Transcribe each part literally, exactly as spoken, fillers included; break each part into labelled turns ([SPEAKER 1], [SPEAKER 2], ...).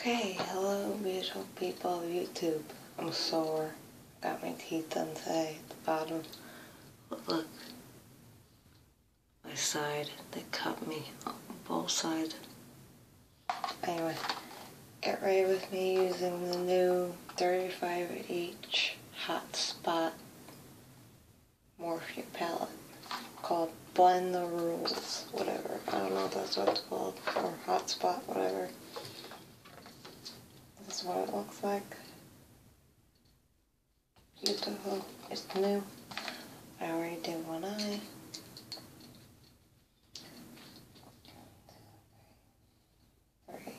[SPEAKER 1] Okay, hello beautiful people of YouTube. I'm sore. Got my teeth done today at the bottom. But look, my side, they cut me on both sides. Anyway, get ready with me using the new thirty-five H Hot Spot Morphe palette called Blend the Rules, whatever. I don't know if that's what it's called, or Hot Spot, whatever. This is what it looks like. Beautiful. It's new. I already did one eye. Three.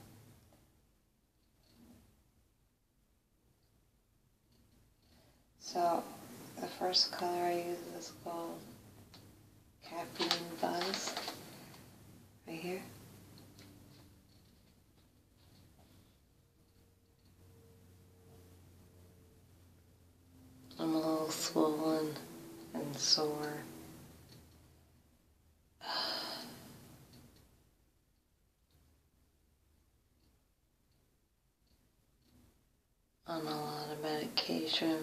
[SPEAKER 1] So, the first color I use is called Caffeine Buzz. Right here. I'm a little swollen and sore. On a lot of medication.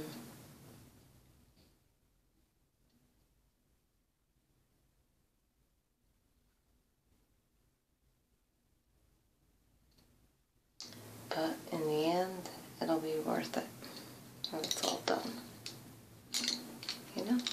[SPEAKER 1] But in the end, it'll be worth it when it's all done. You know?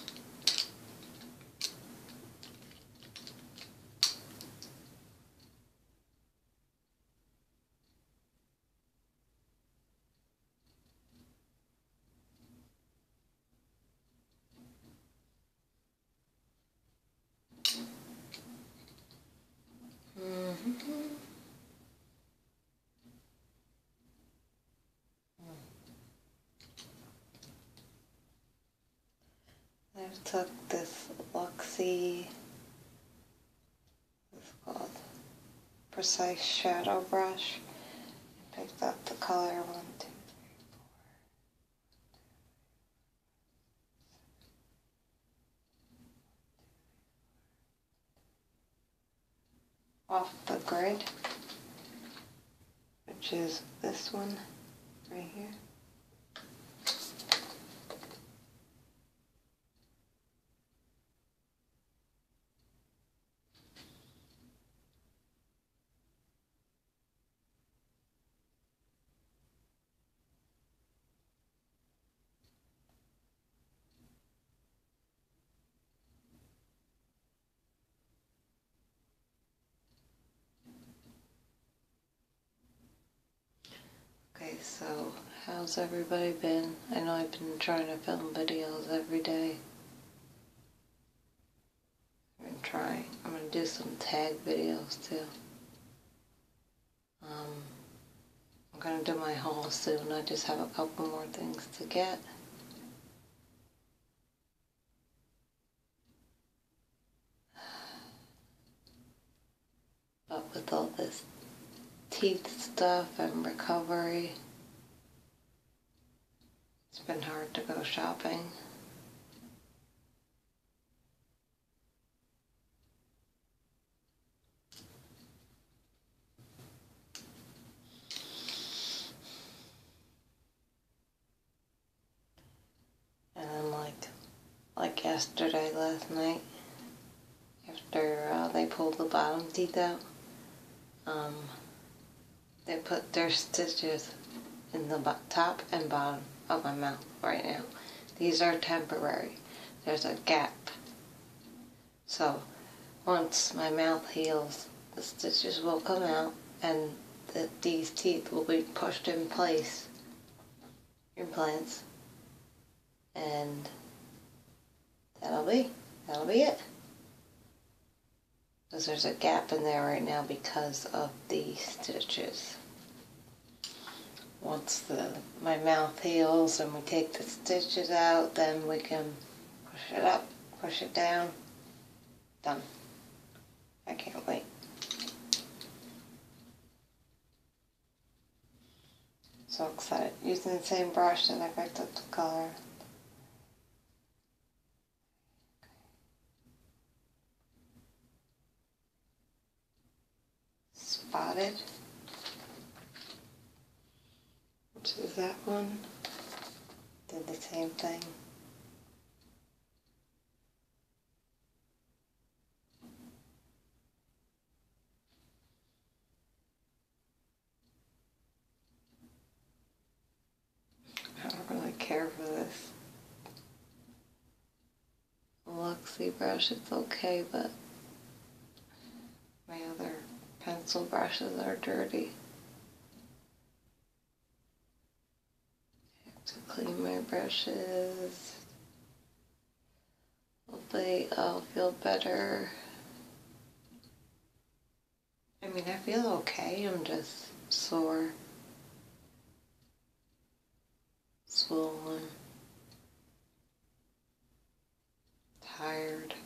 [SPEAKER 1] Mm-hmm. I took this luxie, it's called Precise Shadow Brush, and picked up the color one, two, three, four, off the grid, which is this one right here. Okay, so how's everybody been? I know I've been trying to film videos every day. I've been trying. I'm going to do some tag videos too. Um, I'm going to do my haul soon. I just have a couple more things to get. But with all this teeth stuff and recovery, it's been hard to go shopping. And then like, like yesterday, last night, after uh, they pulled the bottom teeth out, um, they put their stitches in the top and bottom of my mouth right now. These are temporary. There's a gap. So once my mouth heals, the stitches will come out and the, these teeth will be pushed in place, implants, and that'll be, that'll be it. Because there's a gap in there right now because of the stitches. Once the my mouth heals and we take the stitches out, then we can push it up, push it down. Done. I can't wait. So excited. Using the same brush that I picked up the color. Spotted. is that one. Did the same thing. I don't really care for this luxie brush. It's okay, but my other pencil brushes are dirty. I have to clean my brushes. Hopefully I'll feel better. I mean, I feel okay. I'm just sore, swollen, tired.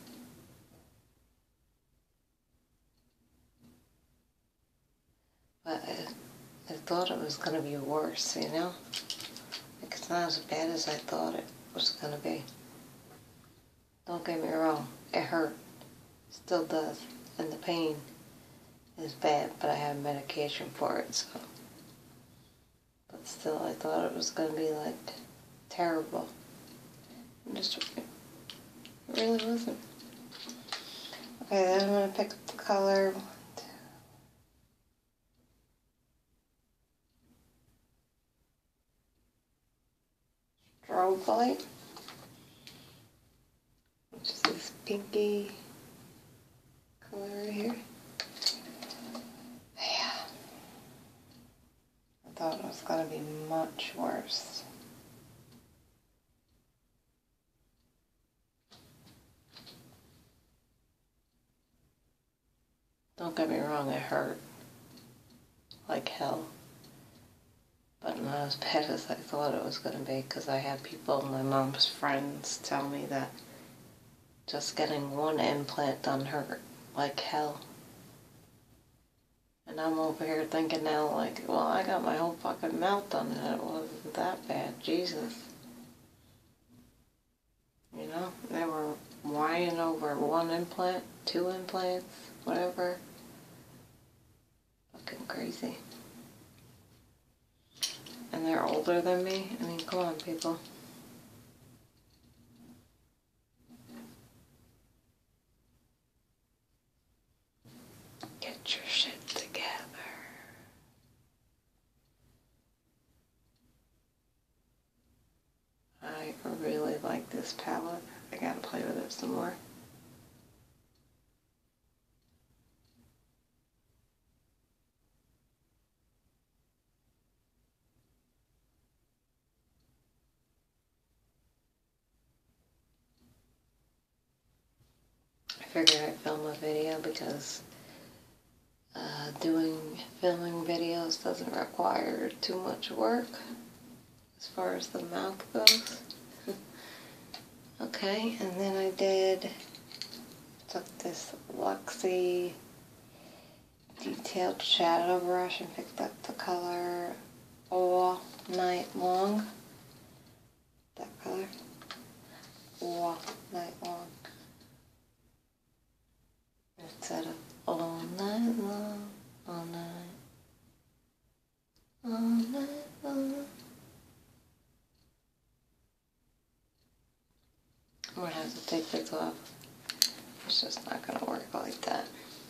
[SPEAKER 1] But I, I thought it was going to be worse, you know? Like, it's not as bad as I thought it was going to be. Don't get me wrong, it hurt. Still does. And the pain is bad, but I have medication for it, so. But still, I thought it was going to be, like, terrible. It just, it really wasn't. Okay, then I'm going to pick up the color. Strobe light, which is this pinky color right here. Yeah, I thought it was going to be much worse. Don't get me wrong, it hurt like hell. But not as bad as I thought it was going to be, because I had people, my mom's friends, tell me that just getting one implant done hurt like hell. And I'm over here thinking now, like, well, I got my whole fucking mouth done and it wasn't that bad. Jesus. You know, they were whining over one implant, two implants, whatever. Fucking crazy. And they're older than me. I mean, come on, people. Get your shit together. I really like this palette. I gotta play with it some more. I figured I'd film a video because uh, doing filming videos doesn't require too much work as far as the mouth goes. Okay, and then I did took this luxie detailed shadow brush and picked up the color All Night Long. That color, All Night Long. Instead of all night long, all night, all night long. I'm gonna have to take this off. It's just not gonna work like that.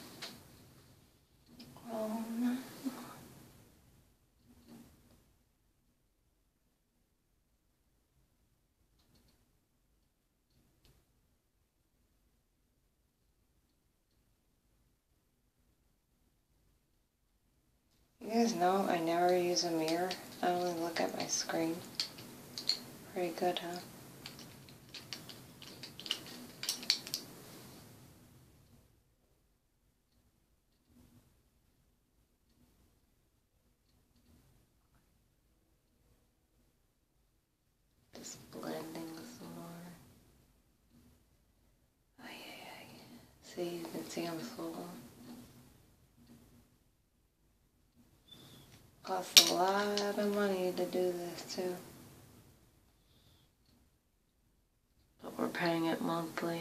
[SPEAKER 1] All night long. You guys know I never use a mirror. I only look at my screen. Pretty good, huh? Just blending some more. Ay, ay, ay. See, you can see I'm swollen. Costs a lot of money to do this too. But we're paying it monthly.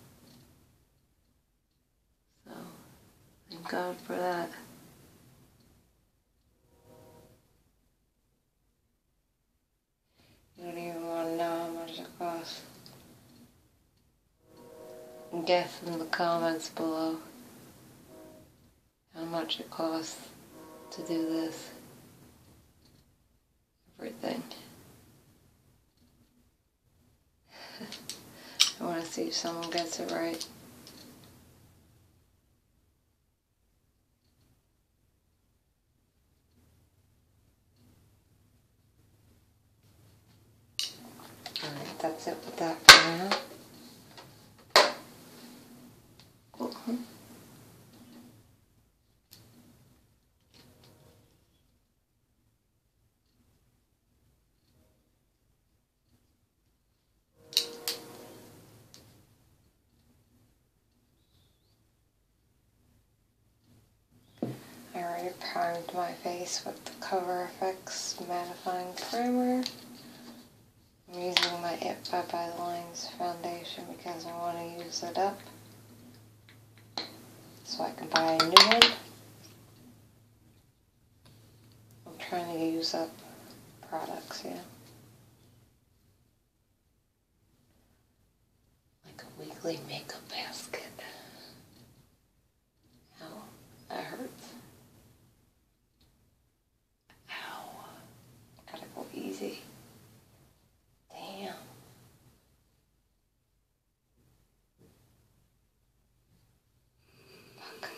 [SPEAKER 1] So, thank God for that. guess in the comments below how much it costs to do this. Everything. I want to see if someone gets it right. Alright, that's it with that for now. Uh-huh. I already primed my face with the Cover F X mattifying primer. I'm using my It by by Lines foundation because I want to use it up so I can buy a new one. I'm trying to use up products, yeah. Like a weekly makeup basket. Ow, that hurts. Ow. Gotta go easy. Damn. Fuck.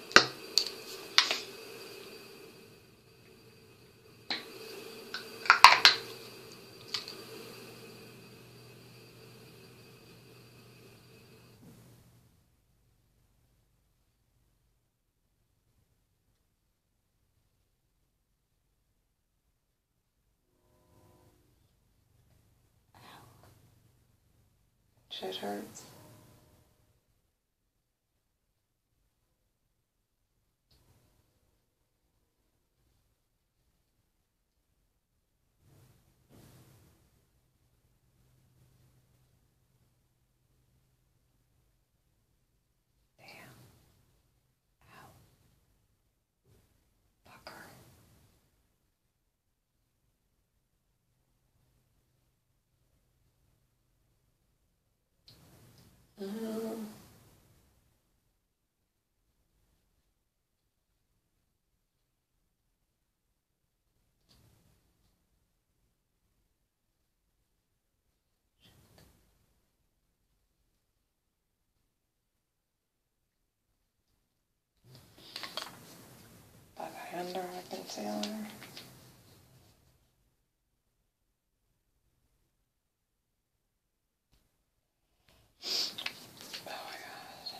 [SPEAKER 1] Shit hurts. Um, Bye-bye under eye concealer. Oh my god.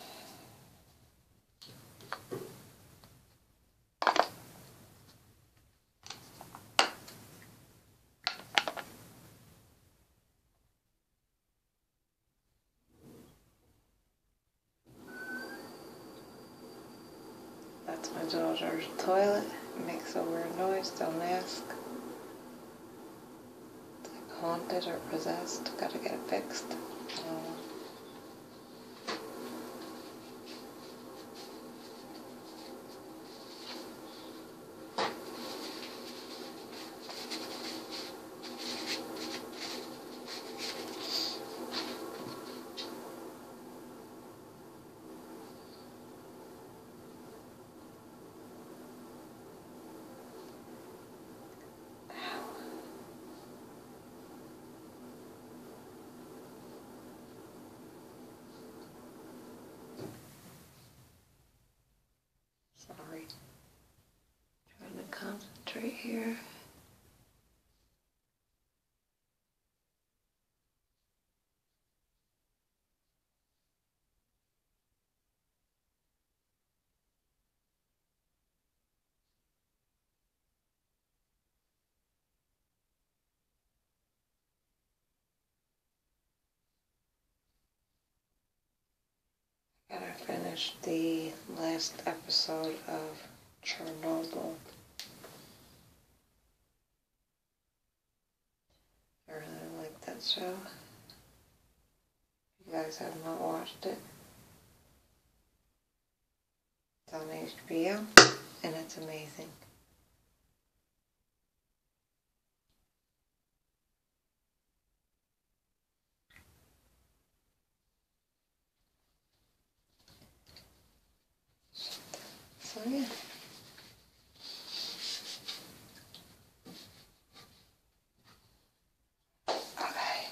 [SPEAKER 1] That's my daughter's toilet. It makes a weird noise, don't ask. It's like haunted or possessed. Gotta get it fixed. Um, Sorry. Trying to concentrate here. Gotta finish the last episode of Chernobyl. I really like that show. If you guys have not watched it, it's on H B O and it's amazing. So yeah. Okay.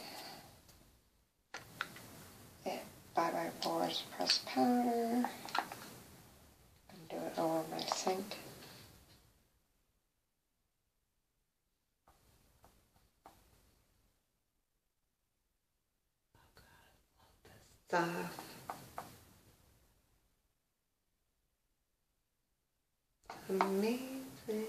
[SPEAKER 1] Yeah, Bye Bye Pores pressed powder. And do it over my sink. Stuff. Amazing.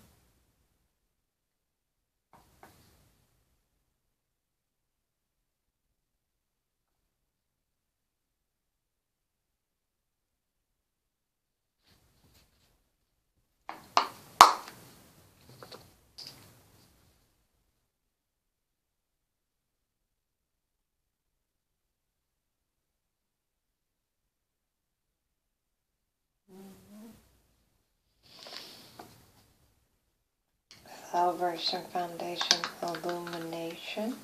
[SPEAKER 1] Celebration Foundation Illumination.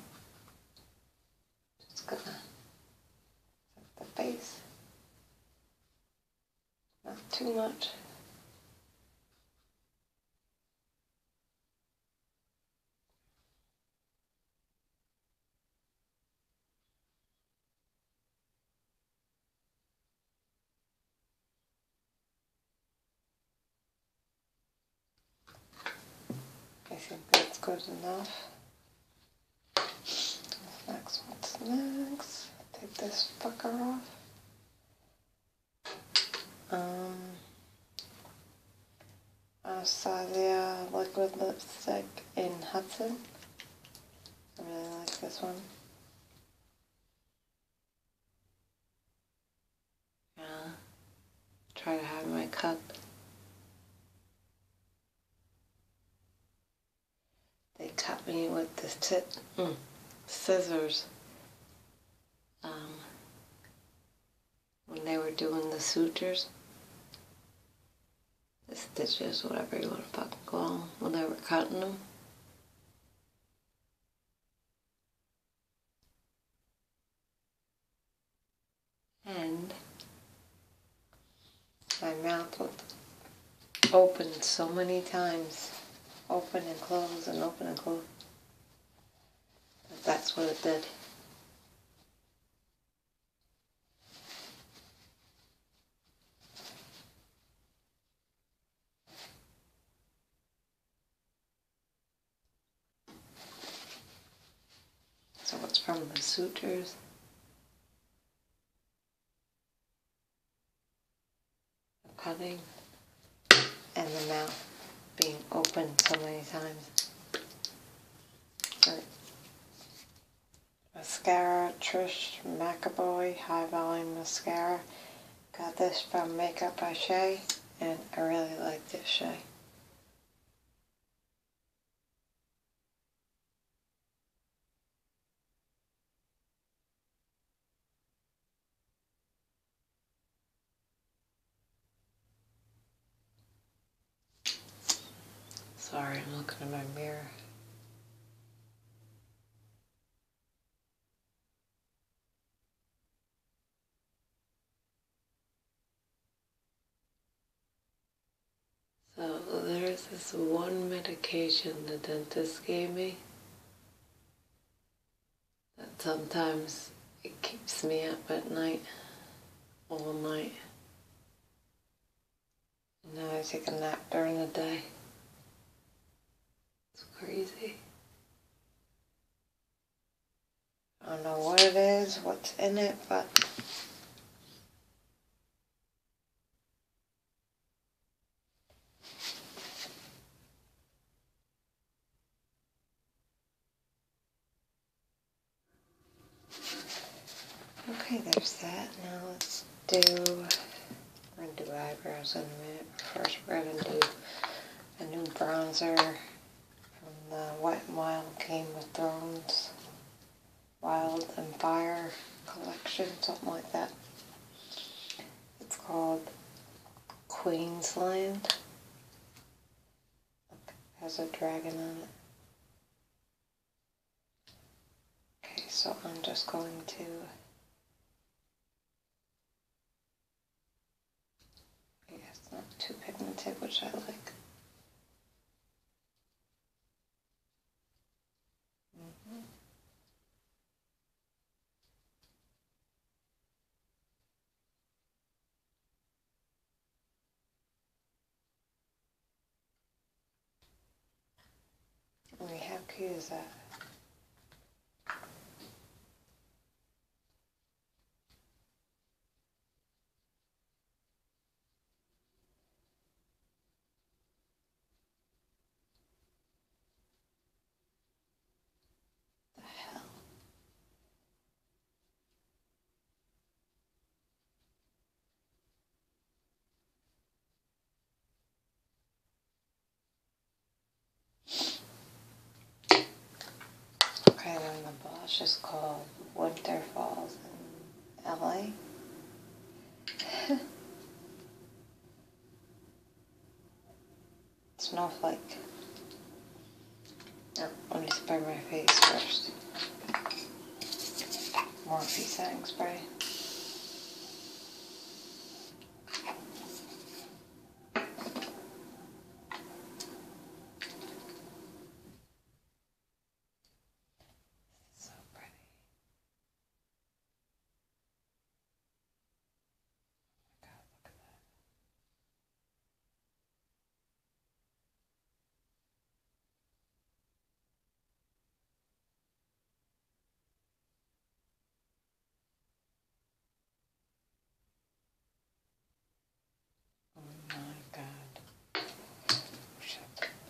[SPEAKER 1] Just gonna set the face. Not too much. I think that's good enough. What's next? What's next? Take this fucker off. Um, Anastasia liquid lipstick in Hudson. I really like this one. Yeah. Try to have my cup. They cut me with the tip, mm, scissors um, when they were doing the sutures, the stitches, whatever you want to fucking call them, when they were cutting them. And my mouth would open so many times. Open and close and open and close. That's what it did. So it's from the sutures. The cutting. And the mouth being open so many times. Right. Mascara, Trish mcevoy High Volume Mascara. Got this from Makeup by Shay, and I really like this Shay. Sorry, I'm looking in my mirror. So there's this one medication the dentist gave me that sometimes it keeps me up at night, all night. And now I take a nap during the day. It's crazy. I don't know what it is, what's in it, but okay, there's that. Now let's do, we're going to do eyebrows in a minute. First we're going to do a new bronzer from the Wet n Wild Game of Thrones Wild and Fire collection, something like that. It's called Queensland. Look, it has a dragon on it. Okay, so I'm just going to yeah, it's not too pigmented. in the tip, which I like. Mm-hmm. We have cute that. The hell? Okay, then the blush is called Winter Falls in L A. Snowflake. Oh, let me spray my face first. Morphe setting spray. So pretty. Oh my god, look at that. Oh my god. Shit.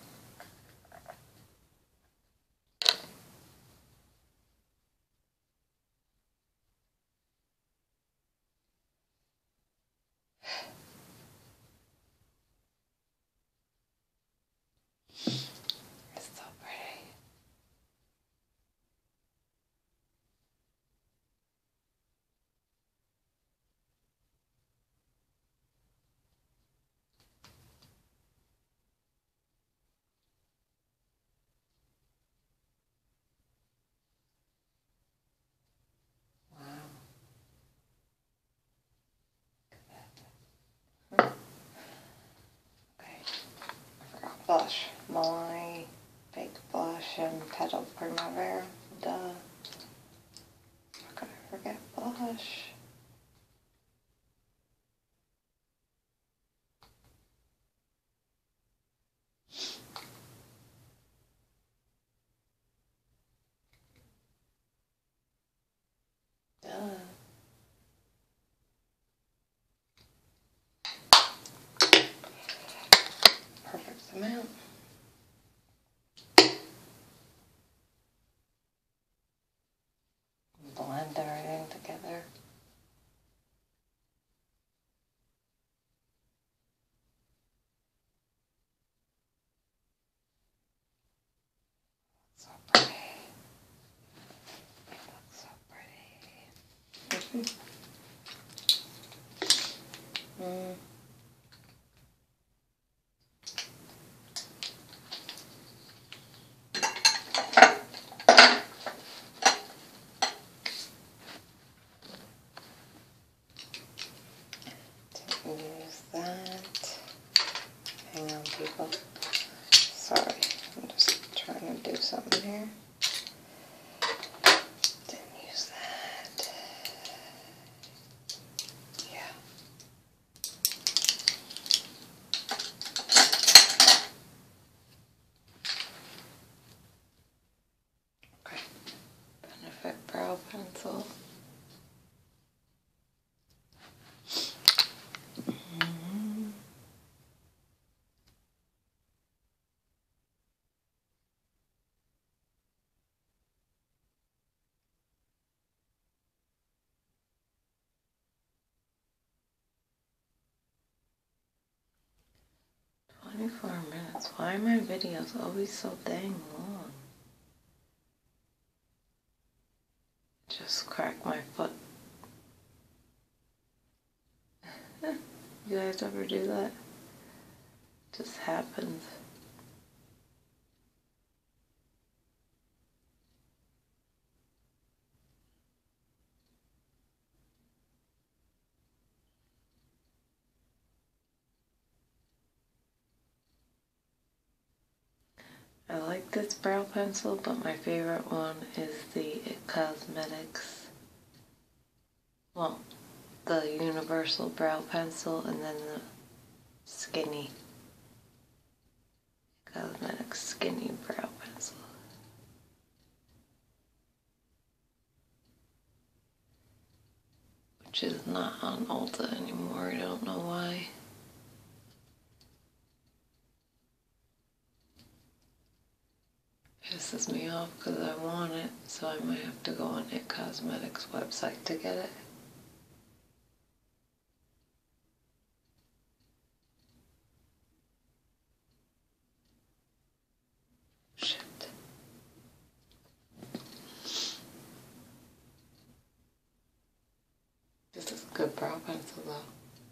[SPEAKER 1] It's so pretty. Wow. Okay. I forgot blush. Milani Fake Blush and Petal Primavera. Duh. How could I forget blush? Duh. Perfect amount. Blend everything together. So pretty. That's so pretty. mm. Didn't use that. Hang on, people. Sorry, I'm just trying to do something here. Didn't use that. Yeah. Okay. Benefit Brow Pencil. Mm-hmm. twenty-four minutes. Why are my videos always so dang long? Just cracked my foot. You guys ever do that? Just happens. I like this brow pencil, but my favorite one is the Cosmetics, well, the Universal Brow Pencil, and then the Skinny, Cosmetics Skinny Brow Pencil. Which is not on Ulta anymore, I don't know why. Pisses me off because I want it, so I might have to go on It Cosmetics website to get it. Shit. This is a good brow pencil though.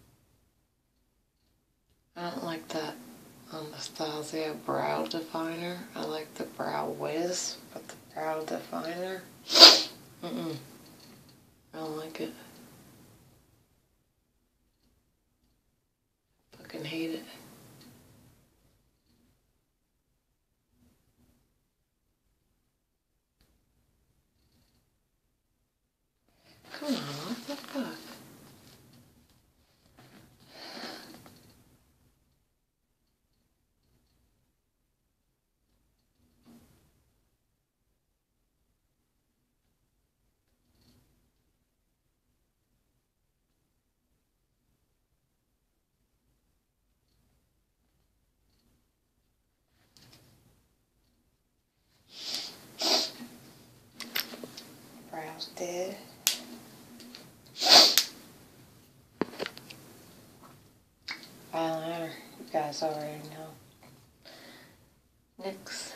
[SPEAKER 1] I don't like that Anastasia brow definer. I like the Brow Wiz, but the brow definer, mm-mm. I don't like it. Fucking hate it. Come on, what the fuck? Brows did. Eyeliner, you guys already know. Next.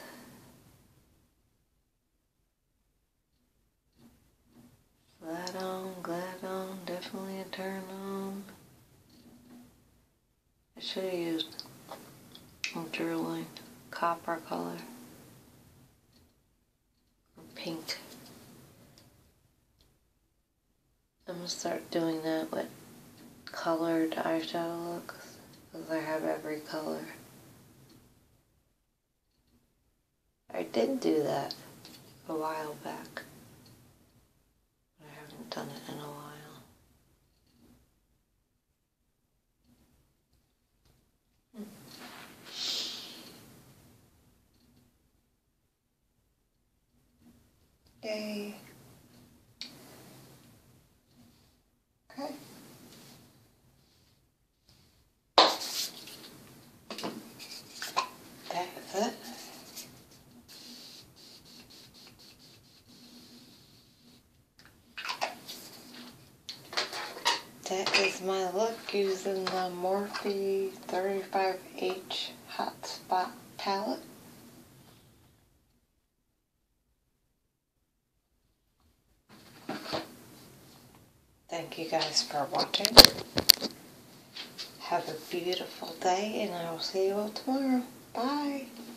[SPEAKER 1] Glad on, glad on, definitely a turn on. I should have used a drilling copper color. Or pink. I'm gonna start doing that with colored eyeshadow looks. Because I have every color. I did do that a while back. But I haven't done it in a while. Hmm. Yay. Okay. That's it. That is my look using the Morphe thirty-five H Hot Spot palette. Thank you guys for watching. Have a beautiful day, and I will see you all tomorrow. Bye.